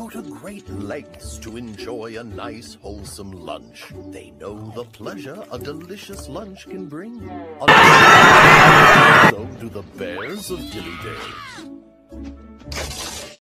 go to great lengths to enjoy a nice, wholesome lunch. They know the pleasure a delicious lunch can bring. So do the bears of Dilly Dales.